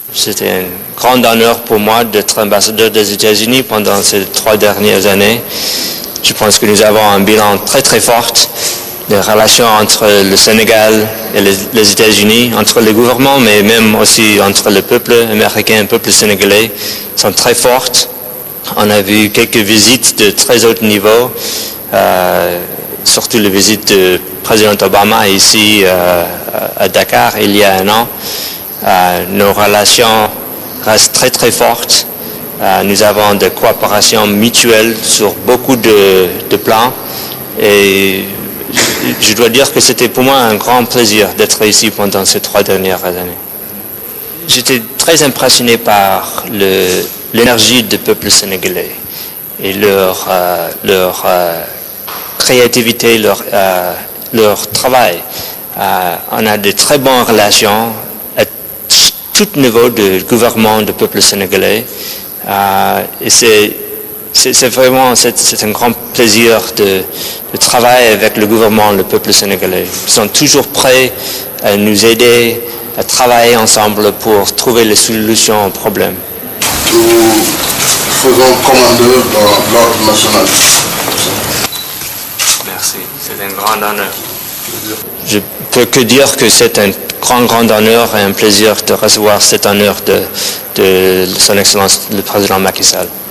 C'était un grand honneur pour moi d'être ambassadeur des États-Unis pendant ces 3 dernières années. Je pense que nous avons un bilan très très fort. Les relations entre le Sénégal et les États-Unis, entre les gouvernements, mais même aussi entre le peuple américain et le peuple sénégalais, sont très fortes. On a vu quelques visites de très haut niveau, surtout la visite du président Obama ici à Dakar il y a un an. Nos relations restent très très fortes. Nous avons des coopérations mutuelles sur beaucoup de plans et je dois dire que c'était pour moi un grand plaisir d'être ici pendant ces 3 dernières années. J'étais très impressionné par l'énergie du peuple sénégalais et leur créativité, leur travail. On a de très bonnes relations à tout niveau de gouvernement du peuple sénégalais. Et c'est vraiment un grand plaisir de travailler avec le gouvernement, le peuple sénégalais. Ils sont toujours prêts à nous aider, à travailler ensemble pour trouver les solutions aux problèmes. Nous faisons commandeur dans l'ordre national. Merci, c'est un grand honneur. Je peux que dire que c'est un grand honneur et un plaisir de recevoir cet honneur de Son Excellence le Président Macky Sall.